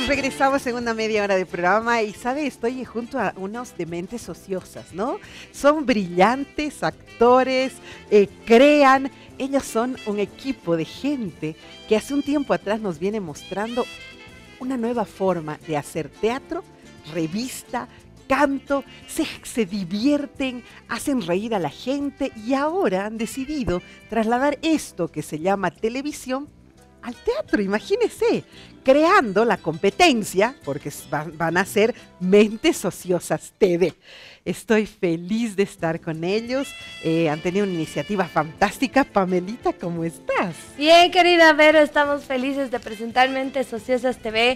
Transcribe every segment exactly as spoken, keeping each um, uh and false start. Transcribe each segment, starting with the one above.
regresamos en una media hora de programa y, ¿sabe? Estoy junto a unos dementes ociosas, ¿no? Son brillantes actores, eh, crean. Ellos son un equipo de gente que hace un tiempo atrás nos viene mostrando una nueva forma de hacer teatro, revista, canto, se, se divierten, hacen reír a la gente y ahora han decidido trasladar esto que se llama televisión al teatro, imagínese, creando la competencia, porque van, van a ser Mentes Ociosas T V. Estoy feliz de estar con ellos, eh, han tenido una iniciativa fantástica. Pamelita, ¿cómo estás? Bien, querida Vero, estamos felices de presentar Mentes Ociosas T V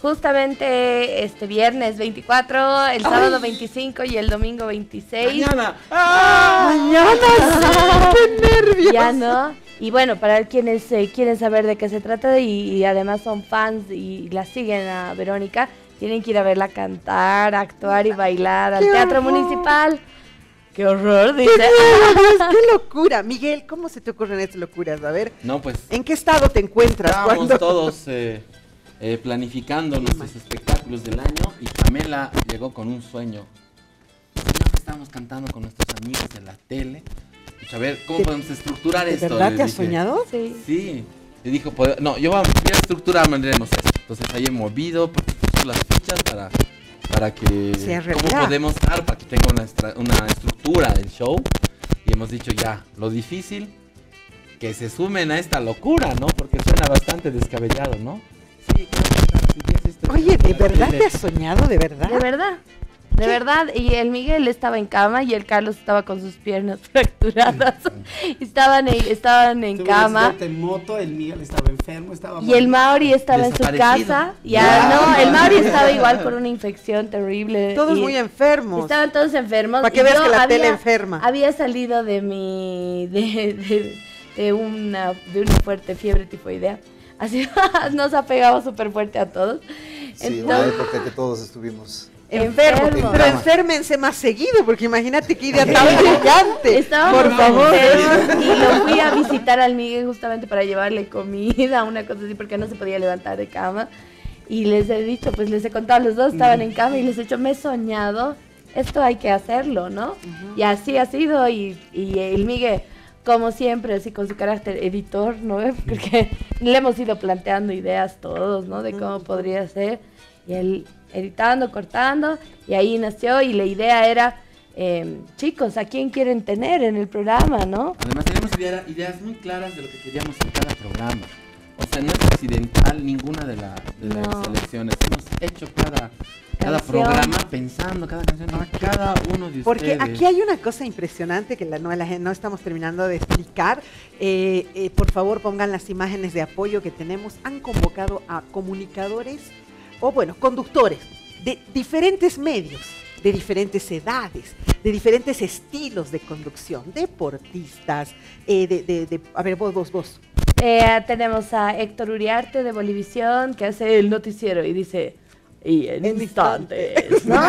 justamente este viernes veinticuatro, el sábado Ay. veinticinco y el domingo veintiséis. ¡Mañana! ¡Ah! ¡Mañana! ¡Qué nervios! Ya no. Y bueno, para quienes eh, quieren saber de qué se trata y, y además son fans y la siguen a Verónica, tienen que ir a verla cantar, actuar y bailar al Teatro horror. Municipal. ¡Qué horror! Dice. ¡Qué, nervios, ¡Qué locura! Miguel, ¿cómo se te ocurren estas locuras? A ver, no, pues, ¿en qué estado te encuentras? Estábamos cuando... todos eh, eh, planificando nuestros espectáculos del año y Pamela llegó con un sueño. Señor, estábamos cantando con nuestros amigos de la tele. A ver, ¿cómo podemos estructurar ¿De esto? verdad te has dije. soñado? Sí. Sí. Le dijo, no, yo vamos, voy a estructurar, mandaremos esto. Entonces ahí he movido puso las fichas para, para que, ¿cómo podemos dar? Para que tenga una, estra, una estructura el show. Y hemos dicho ya, lo difícil, que se sumen a esta locura, ¿no? Porque suena bastante descabellado, ¿no? Sí, claro. Oye, ¿de verdad te has soñado? ¿De verdad? De verdad. De ¿Qué? verdad, y el Miguel estaba en cama y el Carlos estaba con sus piernas fracturadas. estaban en, estaban en Tuve cama. En moto, el Miguel estaba enfermo, estaba y el Mauri estaba en su casa. Ya, no, el Mauri estaba igual con una infección terrible. Todos muy enfermos. Estaban todos enfermos. Para que veas que la había, tele enferma. Había salido de mi, de, de, de, una, de una fuerte fiebre tifoidea. Así nos ha pegado súper fuerte a todos. Sí, Entonces, una época que todos estuvimos... Enfermo, enfermo, pero enférmense más seguido, porque imagínate qué idea tan brillante. Estábamos por favor. Y lo fui a visitar al Miguel justamente para llevarle comida, una cosa así, porque no se podía levantar de cama. Y les he dicho, pues les he contado, los dos estaban en cama y les he dicho, me he soñado, esto hay que hacerlo, ¿no? Uh-huh. Y así ha sido, y, y el Miguel, como siempre, así con su carácter editor, ¿no? Porque le hemos ido planteando ideas todos, ¿no? De cómo uh-huh. podría ser. Y él editando, cortando, y ahí nació, y la idea era, eh, chicos, ¿a quién quieren tener en el programa, no? Además tenemos idea, ideas muy claras de lo que queríamos en cada programa. O sea, no es accidental ninguna de, la, de no. las selecciones. Hemos hecho cada, cada programa pensando, cada canción, a cada uno de ustedes. Porque aquí hay una cosa impresionante que la, no, la, no estamos terminando de explicar. Eh, eh, por favor, pongan las imágenes de apoyo que tenemos. Han convocado a comunicadores o bueno, conductores de diferentes medios, de diferentes edades, de diferentes estilos de conducción, deportistas, eh, de, de, de, a ver, vos, vos, vos. Eh, tenemos a Héctor Uriarte de Bolivisión, que hace el noticiero y dice, y en, en instantes, ¿no?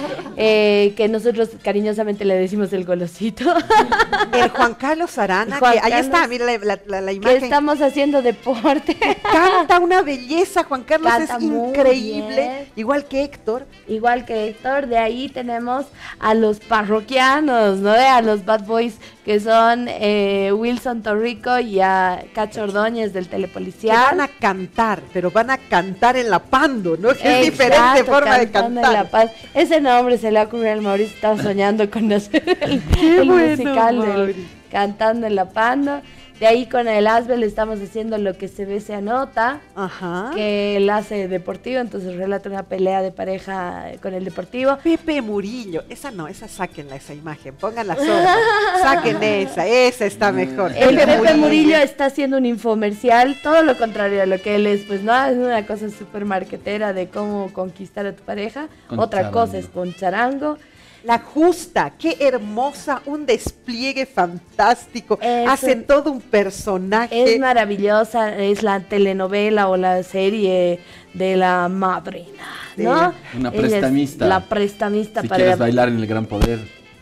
eh, que nosotros cariñosamente le decimos el golosito. El Juan Carlos Arana, Juan que Carlos, ahí está, mira la, la, la imagen. Que estamos haciendo deporte. Canta una belleza, Juan Carlos, Canta es increíble. Igual que Héctor. Igual que Héctor, de ahí tenemos a los parroquianos, ¿no? A los Bad Boys, que son eh, Wilson Torrico y a Cacho Ordóñez del Telepolicial. Que van a cantar, pero van a cantar en la Pando, ¿no? Que es diferente forma de cantar. La Paz. Ese nombre se le ha ocurrido al Mauricio, estaba soñando con hacer el, el bueno, musical del Cantando en la Pando. De ahí con el Asbel estamos haciendo Lo que se ve se anota. Ajá. Que él hace deportivo, entonces relata una pelea de pareja con el deportivo. Pepe Murillo, esa no, esa sáquenla, esa imagen, pónganla sola, saquen esa, esa está mejor. El Pepe, Pepe Murillo. Murillo está haciendo un infomercial, todo lo contrario a lo que él es, pues no, es una cosa súper marquetera de cómo conquistar a tu pareja, con otra charango. Cosa es con charango. La Justa, qué hermosa, un despliegue fantástico, es, hace todo un personaje. Es maravillosa, es la telenovela o la serie de la madrina, ¿no? Una prestamista. La prestamista si para quieres bailar en El Gran Poder,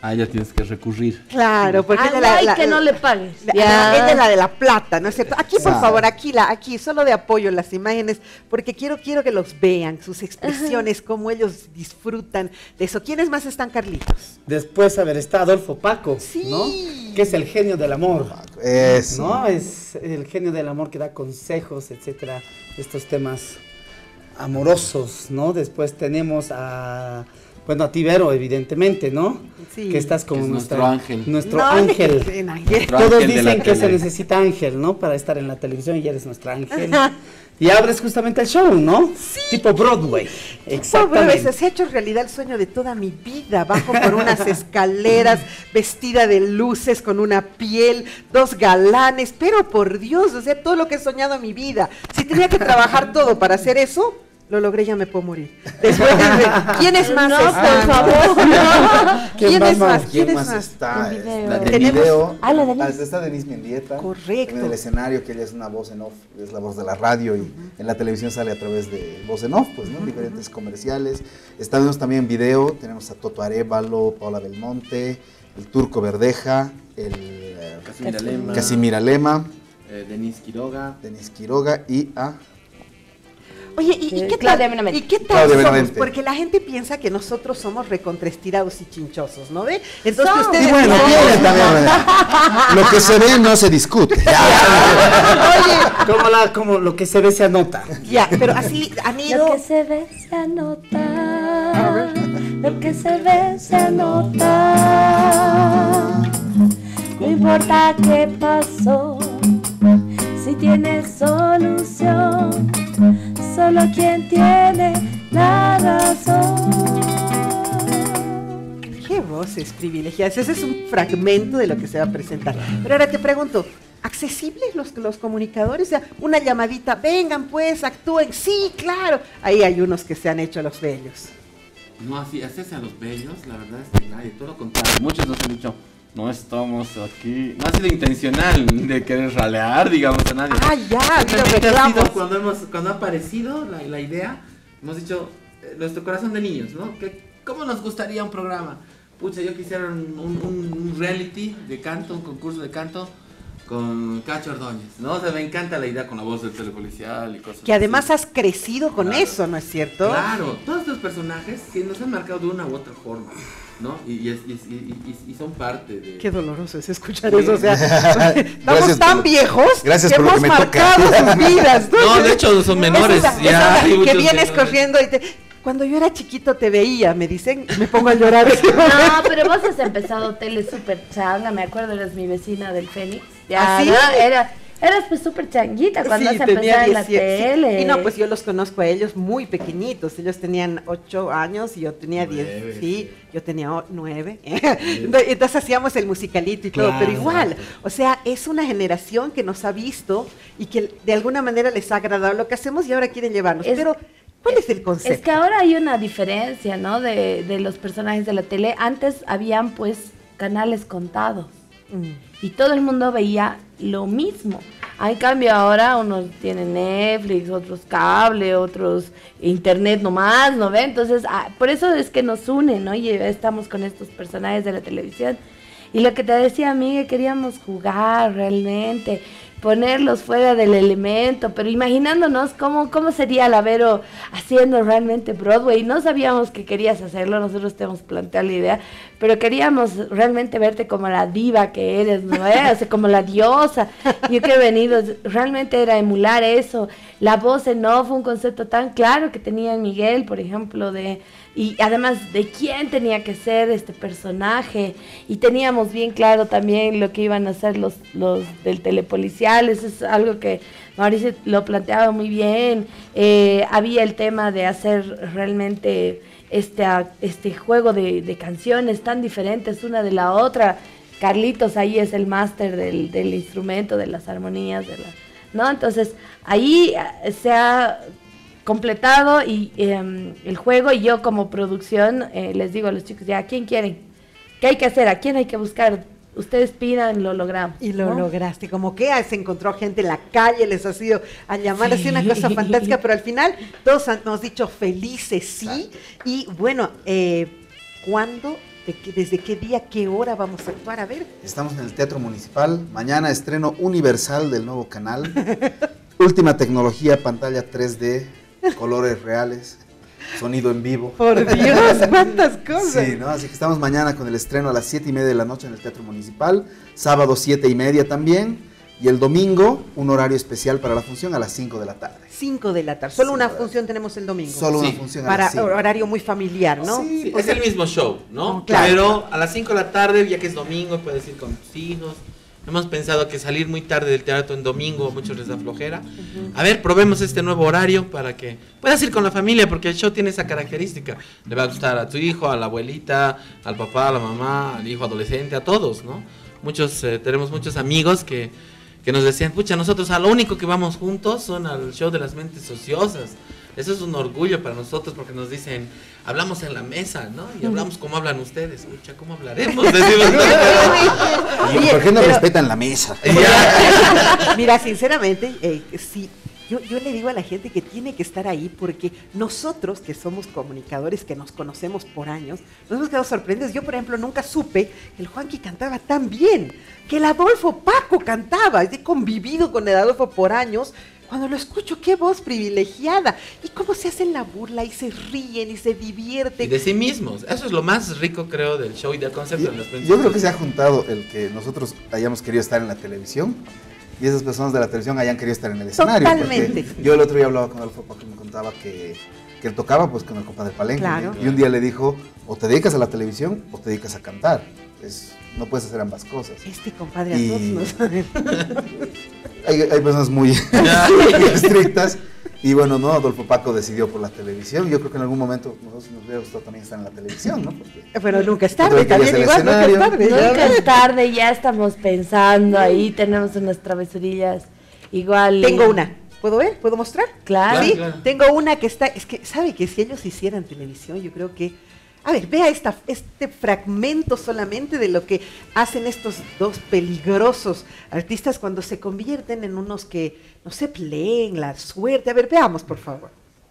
Ah, ya tienes que recurrir. Claro, porque ah, ella no, la, hay la, que no le pagues. La, Ya. ella es la de la plata, ¿no es cierto? Aquí, por Claro. favor, aquí, la, aquí, solo de apoyo las imágenes, porque quiero, quiero que los vean, sus expresiones, cómo ellos disfrutan de eso. ¿Quiénes más están, Carlitos? Después, a ver, está Adolfo Paco, Sí. ¿no? Que es el genio del amor. Es. ¿No? Es el genio del amor que da consejos, etcétera, estos temas amorosos, ¿no? Después tenemos a, bueno, a Tibero, evidentemente, ¿no? Sí. Que estás como Es nuestra- nuestro ángel. Nuestro No, ángel. que- en ángel. Nuestro Todos ángel de la dicen que se tele. necesita ángel, ¿no? Para estar en la televisión y eres nuestro ángel. Y abres justamente el show, ¿no? Sí. Tipo Broadway. Pobre, Exactamente. se ha hecho realidad el sueño de toda mi vida. Bajo por unas escaleras, vestida de luces, con una piel, dos galanes, pero por Dios, o sea, todo lo que he soñado en mi vida. Si tenía que trabajar todo para hacer eso, lo logré, ya me puedo morir. Después, ¿quiénes más No, están? por favor. ¿Quién es más? ¿Quién ¿Quién es más más? está? En video. Está La en de video. Ah, la de Denise. Está Denise Mendieta. Correcto. En el escenario, que ella es una voz en off, es la voz de la radio, y en la televisión sale a través de voz en off, pues, ¿no? Diferentes comerciales. Estamos también en video, tenemos a Toto Arévalo, Paola Belmonte, el Turco Verdeja, el eh, Casimira Lema. Casimira Lema, eh, Denise Quiroga. Denis Quiroga y a... Oye, ¿y, y Eh, qué Claudia tal, Benavente. ¿y qué tal Claudia somos? Benavente. Porque la gente piensa que nosotros somos recontrestirados y chinchosos, ¿no ve? Entonces Somos. ustedes... Y bueno, no. tiene también, ¿verdad? Lo que se ve no se discute. Oye, Como, la, como lo que se ve se anota. ya, pero así han Lo ido... que se ve se anota. Lo que se ve se anota. No importa qué pasó. Si tiene solución, solo quien tiene la razón. Qué voces privilegiadas. Ese es un fragmento de lo que se va a presentar. Pero ahora te pregunto, ¿accesibles los, los comunicadores? O sea, una llamadita, vengan pues, actúen. Sí, claro. Ahí hay unos que se han hecho los bellos. No, así, hacerse a los bellos, la verdad es que nadie, todo lo contrario. Muchos nos han dicho, no estamos aquí. No ha sido intencional de querer ralear, digamos, a nadie. Ah, ya, ha habido Simplemente ha sido reclamos. cuando, hemos, cuando ha aparecido la, la idea, hemos dicho, eh, nuestro corazón de niños, ¿no? Que, ¿cómo nos gustaría un programa? Pucha, yo quisiera un, un, un reality de canto, un concurso de canto con Cacho Ordóñez, ¿no? O sea, me encanta la idea con la voz del telepolicial y cosas Que además así. has crecido con Claro. eso, ¿no es cierto? Claro, todos estos personajes que nos han marcado de una u otra forma, ¿no? Y, y, es- y, es- y- y- y son parte de... Qué doloroso es escuchar Sí. eso, o sea, estamos Gracias tan por- viejos gracias que por lo hemos que me toca. marcado sus vidas. No, de hecho son menores, Es esa- ya esa hay que muchos vienes menores. corriendo y te... Cuando yo era chiquito te veía, me dicen, me pongo a llorar. No, pero vos has empezado tele súper changa, me acuerdo, eras mi vecina del Fénix. Ya, ¿Ah, sí? ¿no? Era, eras pues súper changuita cuando Sí, has tenía empezado en la diecisiete, sí. tele. Y no, pues yo los conozco a ellos muy pequeñitos. Ellos tenían ocho años y yo tenía diez. Nueve, Sí, sí. yo tenía o- nueve. Entonces hacíamos el musicalito y todo, Claro. pero igual. O sea, es una generación que nos ha visto y que de alguna manera les ha agradado lo que hacemos y ahora quieren llevarnos. Es- pero, ¿cuál es el concepto? Es que ahora hay una diferencia, ¿no? De, de los personajes de la tele. Antes habían pues canales contados Mm. y todo el mundo veía lo mismo. En cambio ahora unos tienen Netflix, otros cable, otros internet nomás, ¿no ve? Entonces, ah, por eso es que nos unen, ¿no? Y estamos con estos personajes de la televisión. Y lo que te decía, amiga, queríamos jugar realmente, ponerlos fuera del elemento, pero imaginándonos cómo, cómo sería la Vero haciendo realmente Broadway. No sabíamos que querías hacerlo, nosotros te hemos planteado la idea, pero queríamos realmente verte como la diva que eres, ¿no? ¿Eh? O sea, como la diosa. Yo que he venido, realmente era emular eso. La voz en off, un concepto tan claro que tenía Miguel, por ejemplo, de... Y además de quién tenía que ser este personaje. Y teníamos bien claro también lo que iban a hacer los, los del telepolicial. Eso es algo que Mauricio lo planteaba muy bien. Eh, había el tema de hacer realmente este, este juego de, de canciones tan diferentes una de la otra. Carlitos ahí es el máster del, del instrumento, de las armonías, de la, ¿no? Entonces ahí eh, se ha completado y eh, el juego, y yo como producción eh, les digo a los chicos, ya, ¿a quién quieren? ¿Qué hay que hacer? ¿A quién hay que buscar? Ustedes pidan, lo logramos. Y lo ¿no? lograste, como que ah, se encontró gente en la calle, les ha sido a llamar así una cosa fantástica, pero al final todos han- nos dicho felices, sí. Y bueno, eh, ¿cuándo ¿De qué, ¿Desde qué día, qué hora vamos a actuar? A ver. Estamos en el Teatro Municipal. Mañana estreno universal del nuevo canal. Última tecnología, pantalla tres D, colores reales, sonido en vivo. Por Dios, cuántas cosas. Sí, ¿no? Así que estamos mañana con el estreno a las siete y media de la noche en el Teatro Municipal. Sábado siete y media también. Y el domingo, un horario especial para la función a las cinco de la tarde. cinco de la tarde. Solo Sí, una para- función tenemos el domingo. Solo Sí. una función a Para las cinco. horario muy familiar, ¿no? Sí, Sí, pues es el mismo show, ¿no? Oh, claro. Pero a las cinco de la tarde, ya que es domingo, puedes ir con tus hijos. Hemos pensado que salir muy tarde del teatro en domingo a muchos les da flojera. A ver, probemos este nuevo horario para que puedas ir con la familia, porque el show tiene esa característica. Le va a gustar a tu hijo, a la abuelita, al papá, a la mamá, al hijo adolescente, a todos, ¿no? Muchos, eh, tenemos muchos amigos que, que nos decían, pucha, nosotros a lo único que vamos juntos son al show de las mentes ociosas. Eso es un orgullo para nosotros porque nos dicen, hablamos en la mesa, ¿no? Y hablamos como hablan ustedes. Pucha, ¿cómo hablaremos? Decimos, ¿Y Oye, ¿Por qué no pero- respetan la mesa? Mira, sinceramente, eh, sí, yo, yo le digo a la gente que tiene que estar ahí porque nosotros, que somos comunicadores, que nos conocemos por años, nos hemos quedado sorprendidos. Yo, por ejemplo, nunca supe que el Juanqui cantaba tan bien, que el Adolfo Paco cantaba. He convivido con el Adolfo por años. Cuando lo escucho, qué voz privilegiada. Y cómo se hacen la burla y se ríen y se y divierten. de sí mismos. Eso es lo más rico, creo, del show y del concepto Yo, de las mentes yo creo que se ha ociosas. juntado el que nosotros hayamos querido estar en la televisión y esas personas de la televisión hayan querido estar en el escenario. Totalmente. Porque yo el otro día hablaba con Adolfo Paco y me contaba que, que él tocaba pues con el compadre Palenque. Claro. Y un día le dijo, o te dedicas a la televisión o te dedicas a cantar. Es, no puedes hacer ambas cosas. Este compadre a Y- todos nos sabe. Hay, hay personas muy estrictas. Y bueno, no, Adolfo Paco decidió por la televisión. Yo creo que en algún momento nosotros nos hubiera gustado también estar en la televisión, ¿no? Porque Pero nunca es Otra tarde, vez querías también el igual, nunca es escenario. tarde. ya Nunca ves. es tarde, ya estamos pensando ahí, tenemos unas travesurillas. Igual. Tengo una. ¿Puedo ver? ¿Puedo mostrar? Claro. Sí, claro. tengo una que está, es que, ¿sabe que si ellos hicieran televisión, yo creo que, a ver, vea esta, este fragmento solamente de lo que hacen estos dos peligrosos artistas cuando se convierten en unos que, no sé, leen la suerte. A ver, veamos, por favor.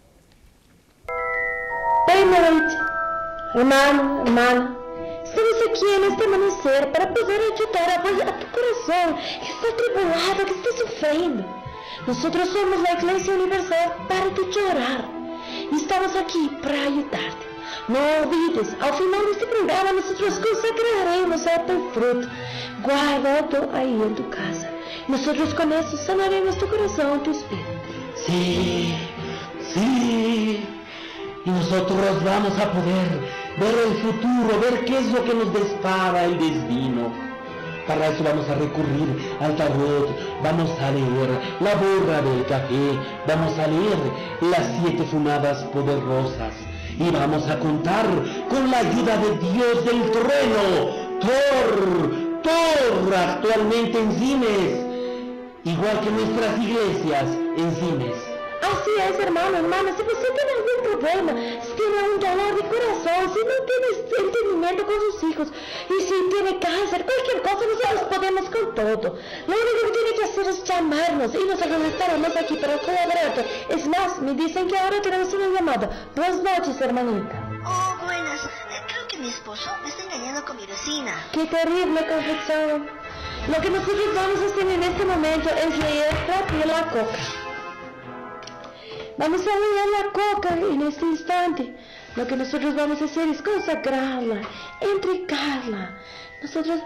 Hey, noite, hermano, hermana, estamos aquí en este amanecer para poder ayudar a, a tu corazón que está atribulado, que está sufriendo. Nosotros somos la Iglesia Universal para de llorar y estamos aquí para ayudarte. No olvides, al final de este programa nosotros consagraremos a tu fruto, guardado ahí en tu casa. Nosotros con eso sanaremos tu corazón, tu espíritu. Sí, sí. Y nosotros vamos a poder ver el futuro, ver qué es lo que nos depara el destino. Para eso vamos a recurrir al tarot, vamos a leer la borra del café, vamos a leer las siete fumadas poderosas y vamos a contar con la ayuda de Dios del trueno, Thor, Thor actualmente en cines, igual que nuestras iglesias en cines. Así es, hermano, hermana, si você tiene algún problema, si tiene un dolor de corazón, si no tienes entendimiento con sus hijos, y si tiene cáncer, cualquier cosa, nosotros podemos con todo. Lo único que tiene que hacer es llamarnos y nosotros estaremos aquí para colaborarte. Es más, me dicen que ahora tenemos una llamada. Buenas noches, hermanita. Oh, buenas. Eh, Creo que mi esposo me está engañando con mi vecina. Qué terrible confesión. Lo que nosotros vamos a hacer en este momento es leer rápido la coca. Vamos a leer la coca en este instante. Lo que nosotros vamos a hacer es consagrarla, entregarla. Nosotros...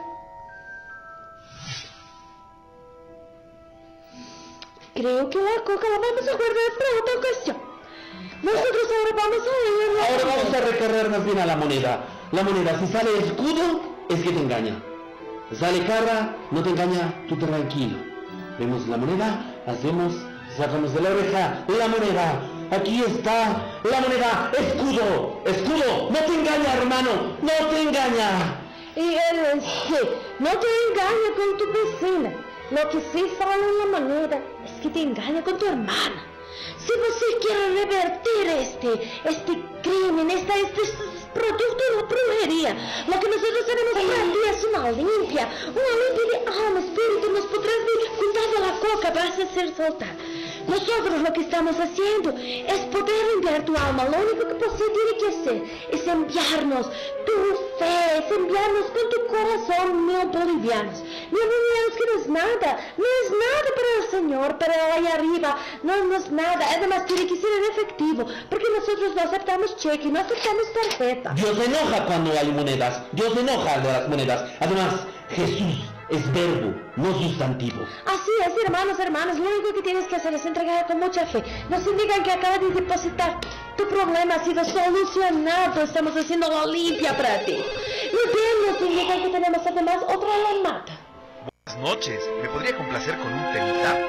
Creo que la coca la vamos a guardar para otra ocasión. Nosotros ahora vamos a leerla. Ahora vamos a recorrer más bien a la moneda. La moneda, si sale escudo, es que te engaña. Sale cara, no te engaña, tú tranquilo. Vemos la moneda, hacemos, sacamos de la oreja la moneda. Aquí está la moneda, escudo, escudo, no te engaña, hermano, no te engaña. Y él dice, no te engaña con tu vecina. Lo que sí fala en la moneda es que te engaña con tu hermana. Si você quiere revertir este, este crimen, esta, este, este producto de brujería, lo que nosotros tenemos para ti es una limpia, una limpia de alma, espíritu, nos podrás dar cuidado a la coca, vas a hacer soltar. Nosotros lo que estamos haciendo es poder limpiar tu alma. Lo único que usted tiene que hacer es enviarnos tu fe, es enviarnos con tu corazón, mil bolivianos. Mil bolivianos que no es nada, no es nada para el Señor, para allá arriba, no, no es nada. Además tiene que ser en efectivo, porque nosotros no aceptamos cheque, no aceptamos tarjeta. Dios se enoja cuando hay monedas, Dios se enoja de las monedas. Además, Jesús es verbo, no sustantivo. Así es, hermanos, hermanas, lo único que tienes que hacer es entregar con mucha fe. Nos indican que acaba de depositar. Tu problema ha sido solucionado, estamos haciendo la limpia para ti. Y bien, nos indican que tenemos además otra alarmata. Buenas noches, ¿me podría complacer con un temita?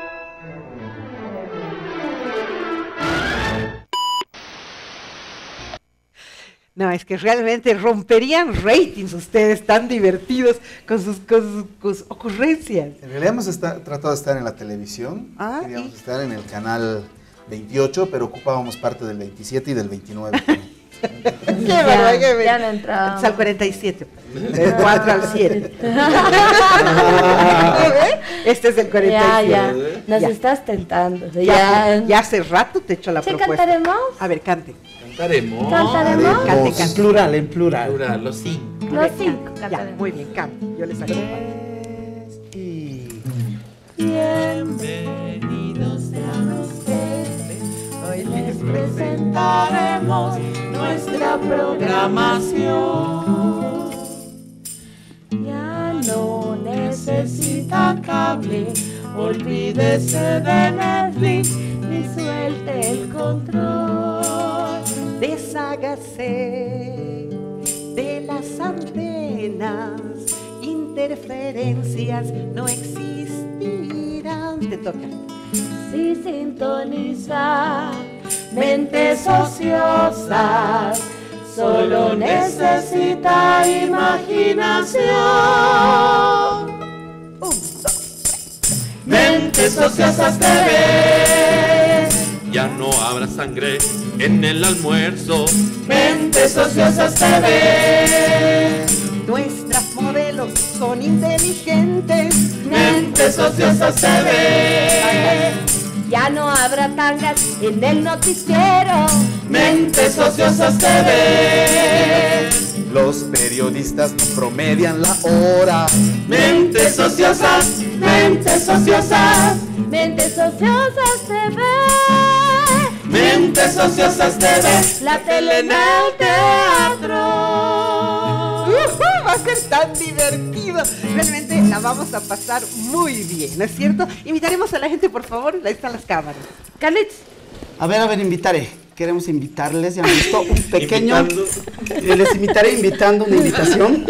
No, es que realmente romperían ratings ustedes tan divertidos con sus, con sus, con sus ocurrencias. En realidad hemos está, tratado de estar en la televisión, ah, queríamos ¿y? estar en el canal veintiocho, pero ocupábamos parte del veintisiete y del veintinueve. Qué barbaridad, ya, qué ya no entramos. al cuarenta y siete, del cuatro al siete. Este es el cuarenta y siete. Ya, ya, nos Ya. estás tentando. Ya, Ya, ya hace rato te he hecho la ¿Sí propuesta. cantaremos? A ver, cante. Cantaremos. ¿Cantaremos? Cante, En cante. plural, en plural. Plural, los sí. A Los ver, cinco cante. Ya, cantaremos. muy bien, cante. Yo les acompaño. Y Bienvenidos sean ustedes, hoy les presentaremos nuestra programación. Ya no necesita cable, olvídese de Netflix y suelte el control. Deshágase de las antenas, interferencias no existirán. Te toca. Si sintoniza mentes ociosas, solo necesita imaginación. Un, dos. Mentes ociosas T V. Ya no habrá sangre en el almuerzo. Mentes ociosas T V. Nuestras modelos son inteligentes. Mentes ociosas T V. Ya no habrá tangas en el noticiero. Mentes ociosas T V. Los periodistas no promedian la hora. Mentes ociosas, mentes ociosas. Mentes ociosas T V. Mentes ociosas T V. La tele en el teatro. ¡Ujú! Va a ser tan divertido. Realmente la vamos a pasar muy bien, ¿no es cierto? Invitaremos a la gente, por favor. Ahí están las cámaras. Carlitos. a ver, a ver, invitaré. Queremos invitarles, ya han visto un pequeño. Eh, les invitaré invitando una invitación.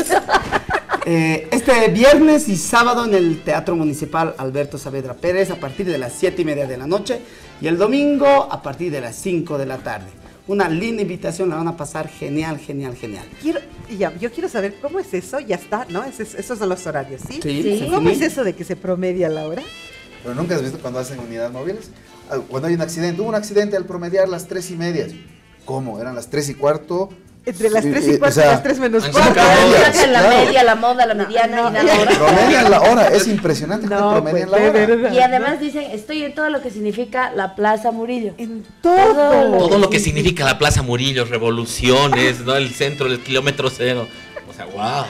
Eh, este viernes y sábado en el Teatro Municipal Alberto Saavedra Pérez a partir de las siete y media de la noche y el domingo a partir de las cinco de la tarde. Una linda invitación, la van a pasar genial, genial, genial. Quiero, ya, yo quiero saber cómo es eso, ya está, ¿no? Es, es, esos son los horarios, ¿sí? Sí, Sí. ¿Cómo sí. es eso de que se promedia la hora? Pero nunca has visto cuando hacen unidades móviles. Ah, Cuando hay un accidente, hubo un accidente al promediar las tres y media. ¿Cómo? Eran las tres y cuarto. Entre las Sí, tres eh, y cuatro o sea, y las tres menos han cuatro. sacado Ah, medias, sacan la claro. media, la moda, la mediana no, y la hora. Promedian la hora, es impresionante que No, promedian pues, la de hora. verdad. Y además dicen, estoy en todo lo que significa la Plaza Murillo. En todo. Todo lo que significa la Plaza Murillo, revoluciones, ¿no? El centro del kilómetro cero. O sea, wow.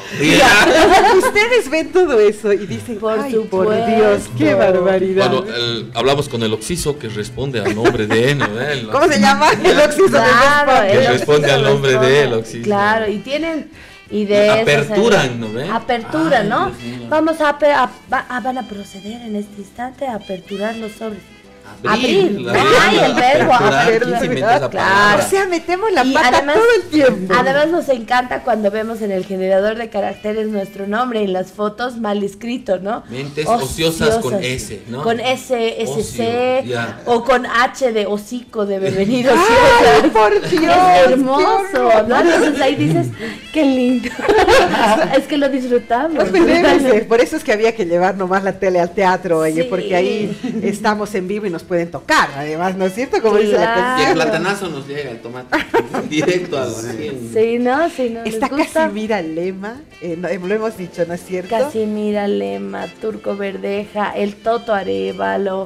Ustedes ven todo eso y dicen, Por ay, por supuesto. Dios, qué barbaridad. Cuando el- hablamos con el Oxiso que responde al nombre de él, ¿no? El- ¿Cómo se llama? El Oxiso de Claro, Responde. Que el responde al Oxiso nombre de responde. él, Oxiso. Claro, y tienen ideas. Aperturan, ¿no ve? Apertura, Ay, ¿no? Dios mío. Vamos a, ape- a- va- a- van a proceder en este instante a aperturar los sobres. Abrir. la- Ay, el verbo, aperturar, abrir, ¿quién se inventó ¿verdad? esa Claro. palabra? O sea, metemos la Y pata además- todo el tiempo. Además nos encanta cuando vemos en el generador de caracteres nuestro nombre en las fotos mal escrito, ¿no? Mentes ociosas con S, ¿no? Con S, S C, Ocio, ya. o con H de hocico de bienvenido. ¡Ay, por Dios! Es hermoso, qué horror. ¿no? Entonces ahí dices, qué lindo. Es que lo disfrutamos. Pues debe ser. Por eso es que había que llevar nomás la tele al teatro, oye, Sí. porque ahí estamos en vivo y nos pueden tocar, además, ¿no es cierto? Como dice la Claro. Y canción. el platanazo nos llega, el tomate. Directo a la Sí, ¿no? Sí, ¿no? Está ¿Les gusta? Casimira Lema, eh, no, eh, lo hemos dicho, ¿no es cierto? Casimira Lema, Turco Verdeja, el Toto Arevalo,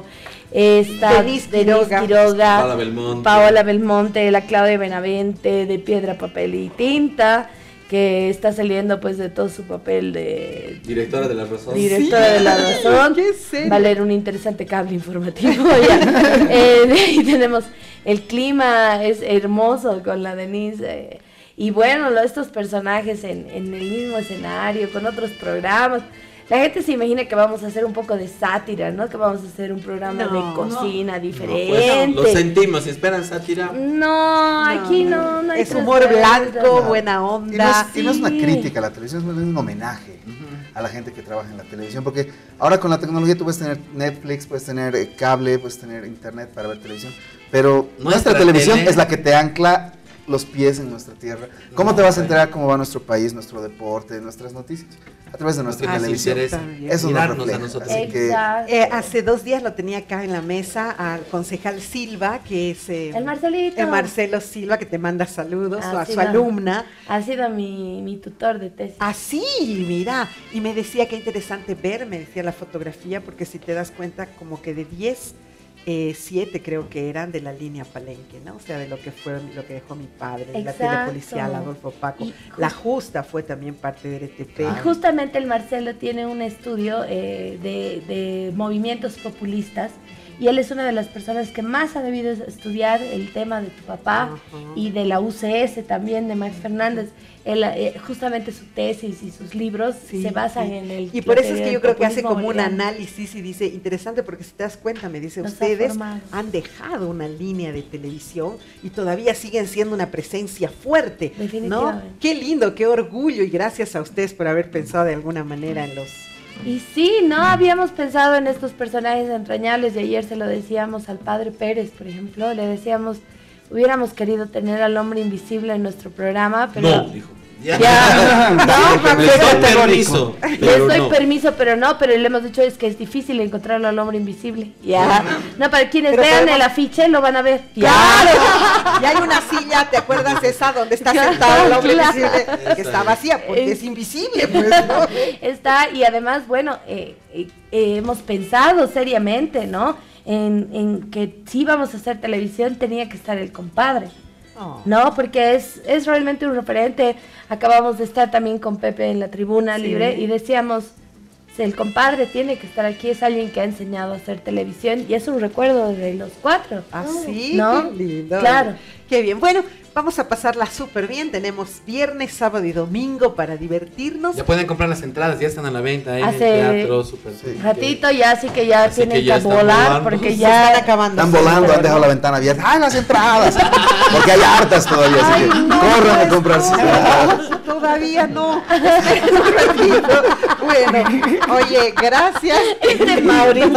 Está Denise Denise Quiroga, Quiroga, Paola Belmonte. Paola Belmonte, la Claudia Benavente de Piedra, Papel y Tinta, que está saliendo pues de todo su papel de Directora de La Razón. Directora Sí. de La Razón. ¿Qué serio? Va a leer un interesante cable informativo. Ya. Eh, de ahí tenemos El Clima, es hermoso con la Denise. Eh, y bueno, lo- estos personajes en, en el mismo escenario, con otros programas. La gente se imagina que vamos a hacer un poco de sátira, ¿no? Que vamos a hacer un programa No, de cocina No, diferente. pues, lo sentimos, si esperan sátira. No, aquí no, no hay Es humor transparencia. blanco, buena Y no, onda. es, y no es una Sí. crítica a la televisión, es más bien un homenaje a la gente que trabaja en la televisión, porque ahora con la tecnología tú puedes tener Netflix, puedes tener eh, cable, puedes tener internet para ver televisión, pero nuestra, Nuestra televisión tele. es la que te ancla los pies en nuestra tierra. ¿Cómo No, te vas a bueno. enterar cómo va nuestro país, nuestro deporte, nuestras noticias? A través de nuestra Porque nos televisión. interesa también. Eso nos mirarnos a refleja. nosotros. Así que Exacto. Eh, hace dos días lo tenía acá en la mesa al concejal Silva, que es eh, El Marcelito. el Marcelo Silva, que te manda saludos, Ah, a sí, su va. alumna. Ha sido mi, mi tutor de tesis. Así, mira, y me decía que interesante ver, me decía la fotografía, porque si te das cuenta, como que de diez, eh, siete creo que eran de la línea Palenque, ¿no? O sea, de lo que fue, lo que dejó mi padre, de la Exacto. telepolicial, Adolfo Paco. Y La Justa fue también parte de R T P. Y justamente el Marcelo tiene un estudio eh, de, de movimientos populistas y él es una de las personas que más ha debido estudiar el tema de tu papá Ajá. y de la U C S también, de Max Fernández. Él, eh, justamente su tesis y sus libros Sí, se basan sí. en el... Y por la eso es teoría que del yo creo que hace populismo como un boliviano. análisis y dice, interesante porque si te das cuenta, me dice, Nos ha ustedes formado. han dejado una línea de televisión y todavía siguen siendo una presencia fuerte, ¿no? Definitivamente. Qué lindo, qué orgullo y gracias a ustedes por haber pensado de alguna manera en los... Y sí, no habíamos pensado en estos personajes entrañables y ayer se lo decíamos al padre Pérez, por ejemplo, le decíamos, hubiéramos querido tener al hombre invisible en nuestro programa, pero... No, dijo. Ya. Ya. No, Les doy permiso. Les pero doy no. permiso, pero no, pero le hemos dicho es que es difícil encontrarlo al hombre invisible. Ya. No, para quienes Pero vean podemos- el afiche lo van a ver. Ya. ¡Claro! Y hay una silla, ¿te acuerdas esa donde está Claro, sentado el hombre claro. invisible? Que está vacía porque es invisible, pues, ¿no? Está, y además, bueno, eh, eh, eh, hemos pensado seriamente, ¿no? En, en que si vamos a hacer televisión tenía que estar el compadre. Oh. No, porque es, es realmente un referente. Acabamos de estar también con Pepe en la tribuna Sí. libre y decíamos, si el compadre tiene que estar aquí, es alguien que ha enseñado a hacer televisión y es un recuerdo de los cuatro. Así, ¿no? qué lindo. Claro. Qué bien. Bueno, vamos a pasarla súper bien. Tenemos viernes, sábado y domingo para divertirnos. Ya pueden comprar las entradas, ya están a la venta ¿eh? en Hace- el teatro. Super, Un ratito ya, así que ya Así tienen que que, ya están volar volando. porque Se ya... están acabando. están Sí, volando, pero han dejado no. la ventana abierta. ¡Ay, las entradas! Porque hay hartas todavía, así que Ay, no, corran a pues, comprarse. no, todavía no. Un ratito. Bueno, oye, gracias. Este Mauricio,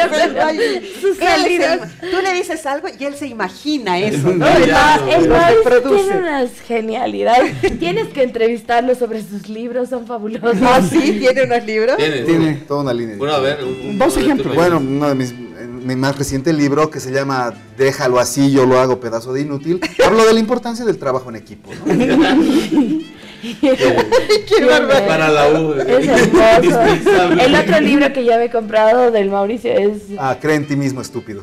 Ay, sus él se salidas. ima- tú le dices algo y él se imagina eso, ¿no? Ya, Él ya, lo- ya. El lo Mauricio reproduce. tiene unas genialidades. Tienes que entrevistarlo sobre sus libros, son fabulosos. ¿Ah, sí? ¿Tiene unos libros? Tiene, Tiene toda una línea. Bueno, a ver, un- un- Dos uno de ejemplos. tus Bueno, libros. uno de mis, en mi más reciente libro que se llama Déjalo así, yo lo hago, pedazo de inútil. Hablo de la importancia del trabajo en equipo, ¿no? Qué bárbaro. Para la U. Es hermoso. indispensable. El otro libro que yo me he comprado del Mauricio es... Ah, cree en ti mismo, estúpido.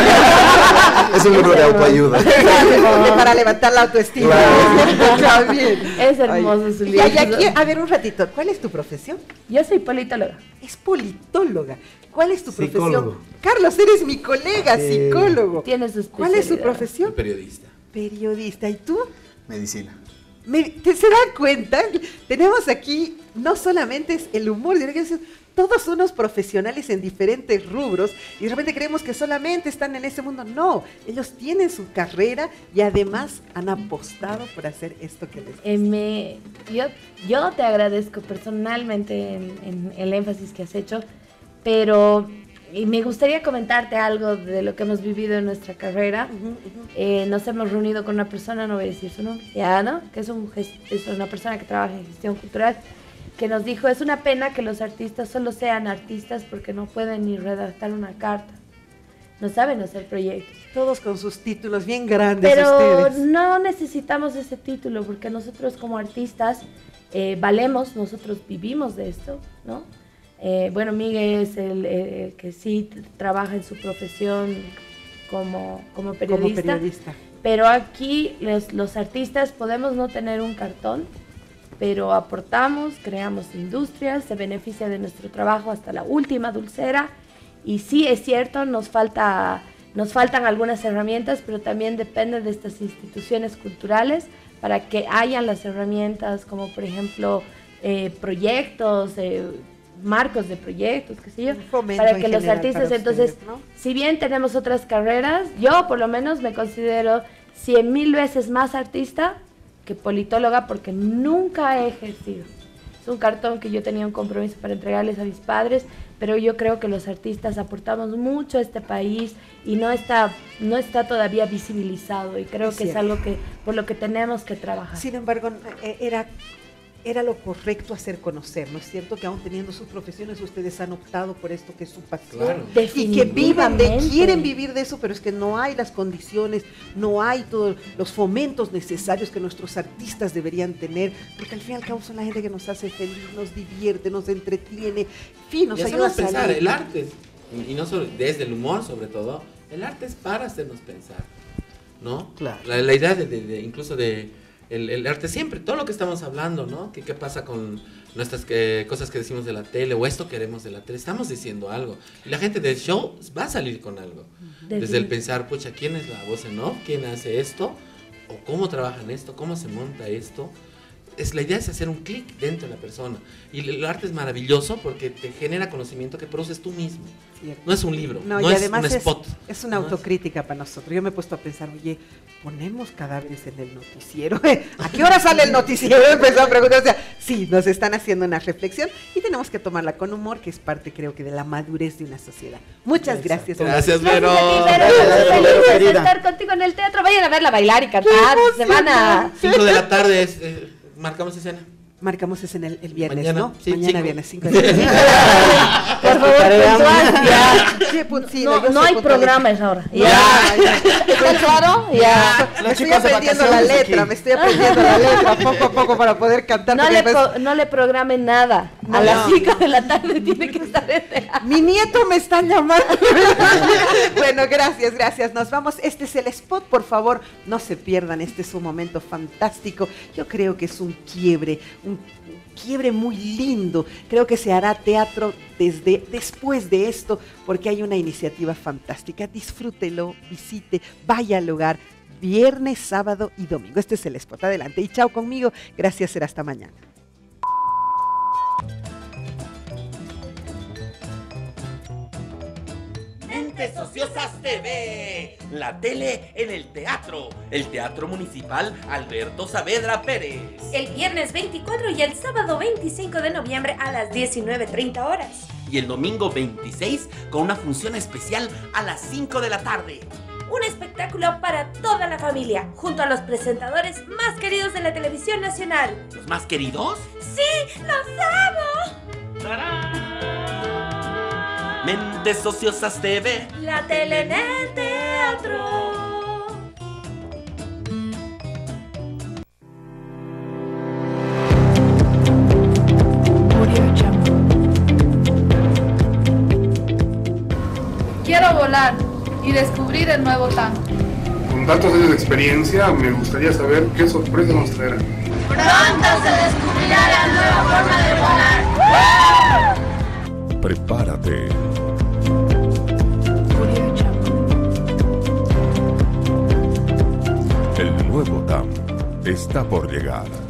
Es un libro de autoayuda. Para levantar la autoestima. Claro. Está bien. Es hermoso Ay. su Y libro. hay aquí, a ver un ratito, ¿cuál es tu profesión? Yo soy politóloga. Es politóloga. ¿Cuál es tu Psicólogo. profesión? Carlos, eres mi colega, Sí. psicólogo. Tiene su ¿Cuál es su especialidad. profesión? Periodista. Periodista. ¿Y tú? Medicina. Me- ¿te- ¿Se dan cuenta? Tenemos aquí, no solamente es el humor, sino que es- todos unos profesionales en diferentes rubros y de repente creemos que solamente están en ese mundo. No, ellos tienen su carrera y además han apostado por hacer esto que les Eh, me- yo, yo te agradezco personalmente en, en el énfasis que has hecho, pero y me gustaría comentarte algo de lo que hemos vivido en nuestra carrera. Eh, nos hemos reunido con una persona, no voy a decir su nombre, ya, ¿no? Que es, un, ges- es una persona que trabaja en gestión cultural, que nos dijo, es una pena que los artistas solo sean artistas porque no pueden ni redactar una carta, no saben hacer proyectos. Todos con sus títulos bien grandes Pero ustedes. no necesitamos ese título porque nosotros como artistas eh, valemos, nosotros vivimos de esto, ¿no? Eh, bueno, Miguel es el, el que sí trabaja en su profesión como, como, periodista, como periodista. Pero aquí los, los artistas podemos no tener un cartón, pero aportamos, creamos industrias, se beneficia de nuestro trabajo hasta la última dulcera. Y sí, es cierto, nos falta, nos faltan algunas herramientas, pero también depende de estas instituciones culturales para que hayan las herramientas, como por ejemplo eh, proyectos, eh, marcos de proyectos, qué sé yo, para que los artistas, entonces, ustedes, ¿no? Si bien tenemos otras carreras, yo por lo menos me considero cien mil veces más artista que politóloga porque nunca he ejercido. Es un cartón que yo tenía un compromiso para entregarles a mis padres, pero yo creo que los artistas aportamos mucho a este país y no está, no está todavía visibilizado y creo es que cierto. Es algo que por lo que tenemos que trabajar. Sin embargo, era... era lo correcto hacer conocer, ¿no es cierto? Que aún teniendo sus profesiones, ustedes han optado por esto que es su pasión. Claro. Y que vivan de, quieren vivir de eso, pero es que no hay las condiciones, no hay todos los fomentos necesarios que nuestros artistas deberían tener, porque al fin y al cabo son la gente que nos hace feliz, nos divierte, nos entretiene, en fin, nos y ayuda a pensar. salir. El arte, y no solo desde el humor sobre todo, el arte es para hacernos pensar, ¿no? Claro. La, la idea de, de, de incluso de El, el arte siempre, todo lo que estamos hablando, ¿no? ¿Qué, qué pasa con nuestras eh, cosas que decimos de la tele o esto queremos de la tele? Estamos diciendo algo. Y la gente del show va a salir con algo. Desde el pensar, pucha, ¿quién es la voz en off? ¿Quién hace esto? ¿O cómo trabajan esto? ¿Cómo se monta esto? Es, la idea es hacer un clic dentro de la persona. Y el, el arte es maravilloso porque te genera conocimiento que produces tú mismo. Cierto. No es un libro, no, no y es además un spot. Es, es una ¿no? autocrítica para nosotros. Yo me he puesto a pensar, oye, ponemos cadáveres en el noticiero. ¿A qué hora sale el noticiero? Empezó a preguntar, o sea, sí, nos están haciendo una reflexión y tenemos que tomarla con humor, que es parte, creo que, de la madurez de una sociedad. Muchas Exacto. gracias. Gracias, Vero. Feliz de estar contigo en el teatro. Vayan a verla bailar y cantar. Semana. cinco de la tarde es, eh, marcamos escena. Marcamos es en el, el viernes, Mañana, ¿no? sí, Mañana cinco. viernes, cinco de la tarde. Por favor, ya. Sí, sí, no, no hay programas ahora. Ya, ya. ¿Está claro? Ya. Me estoy aprendiendo la letra, aquí. me estoy aprendiendo la letra poco a poco para poder cantar. No, le, después... pro, no le programen nada. No, a las cinco de la tarde tiene que estar en teatro. Mi nieto me está llamando. Bueno, gracias, gracias. Nos vamos. Este es el spot, por favor, no se pierdan. Este es un momento fantástico. Yo creo que es un quiebre, un quiebre muy lindo. Creo que se hará teatro desde después de esto, porque hay una iniciativa fantástica. Disfrútelo, visite, vaya al lugar. Viernes, sábado y domingo. Este es el spot. Adelante y chao conmigo. Gracias, será hasta mañana. Mentes Ociosas T V, la tele en el teatro, el Teatro Municipal Alberto Saavedra Pérez. El viernes veinticuatro y el sábado veinticinco de noviembre a las diecinueve treinta horas. Y el domingo veintiséis con una función especial a las cinco de la tarde. Un espectáculo para toda la familia, junto a los presentadores más queridos de la televisión nacional. ¿Los más queridos? ¡Sí, los amo! ¡Tarán! Mentes Ociosas T V, la tele en el teatro. Quiero volar y descubrir el nuevo T A M. Con tantos años de experiencia, me gustaría saber qué sorpresa nos traerá. Pronto se descubrirá la nueva forma de volar. Prepárate. El nuevo T A M está por llegar.